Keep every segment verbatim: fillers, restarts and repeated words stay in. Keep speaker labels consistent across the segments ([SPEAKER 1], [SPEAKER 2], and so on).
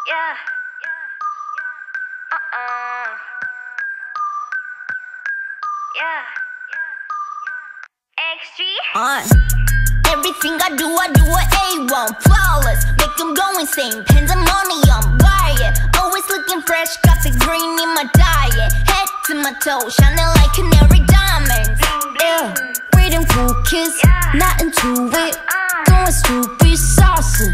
[SPEAKER 1] Yeah. Uh-uh. Yeah. X G.
[SPEAKER 2] Uh, everything I do, I do a A one. Flawless, make them go insane. Pandemonium, riot. Always looking fresh, got the green in my diet. Head to my toe, shining like canary diamonds. Yeah, freedom cool kiss, not into it. Going stupid, saucy.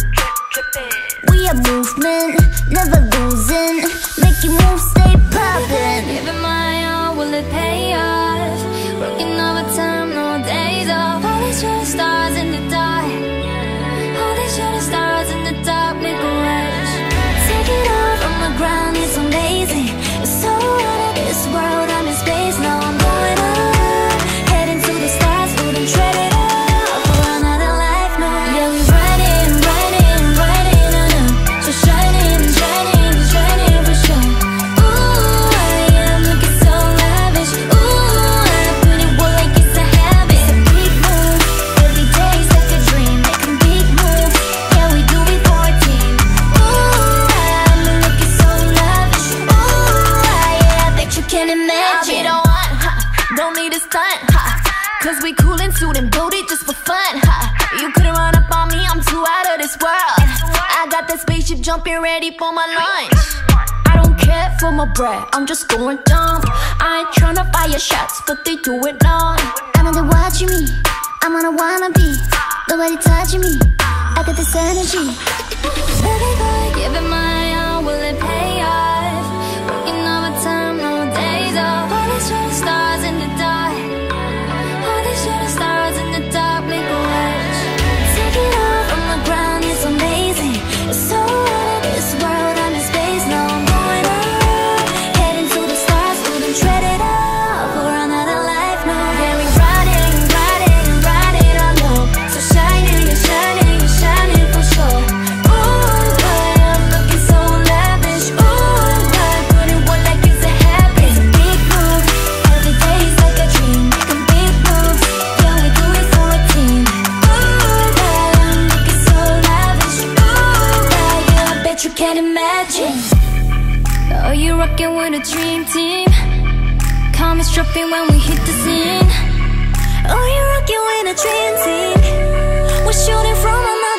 [SPEAKER 2] We a movement, never losing. Making moves, stay poppin'.
[SPEAKER 3] Giving my all, will it pay off? Working overtime, no days off. All these shooting stars in the dark. All these shooting stars in the dark make a wish. Take it off from the ground, it's amazing. It's so out of this world, I'm in space. Now I'm going up, heading to the stars, wouldn't tread it up for another life, no. Yeah, we running, running, running on up. So shining, shining, shining for sure. Ooh, I am looking so lavish. Ooh, I put it well like it's a habit. It's a big move, every day's like a dream. Making big moves, yeah, we do it for a team. Ooh, I'm looking so lavish. Ooh, yeah, I bet you can imagine. I'll be the one, ha, don't need a stunt, ha, cause we cool and suit and build it just for fun, ha. You couldn't run up on me, I'm too out of this world. I got that spaceship jumping ready for my lunch. I don't care for my bread, I'm just going dumb. I ain't tryna fire shots, but they do it now.
[SPEAKER 2] I'm on the watching me, I'm on a wannabe. Nobody touching me, I got this energy.
[SPEAKER 3] Baby boy, giving my all, will it pay off? Working overtime, no days off. All these shooting stars in the dark. All these shooting stars in the dark make a wish. Take it off from the ground, it's amazing. It's so out of this world, I'm in space. Now I'm going up, heading to the stars, wouldn't tread it up for another life, no. Yeah, we riding, riding, riding on low. So shining, shining, shining for sure. Ooh, boy, I'm looking so lavish. Ooh, boy, put it well like it's a habit. It's a big move, every day's like a dream. Making big moves, yeah, we do it for a team. Ooh, boy, I'm looking so lavish. Ooh, boy, yeah, I bet you can't imagine. Oh, you rockin' with a dream team. Comments dropping when we hit the scene. Oh, you rockin' with a dream team. We're shooting from another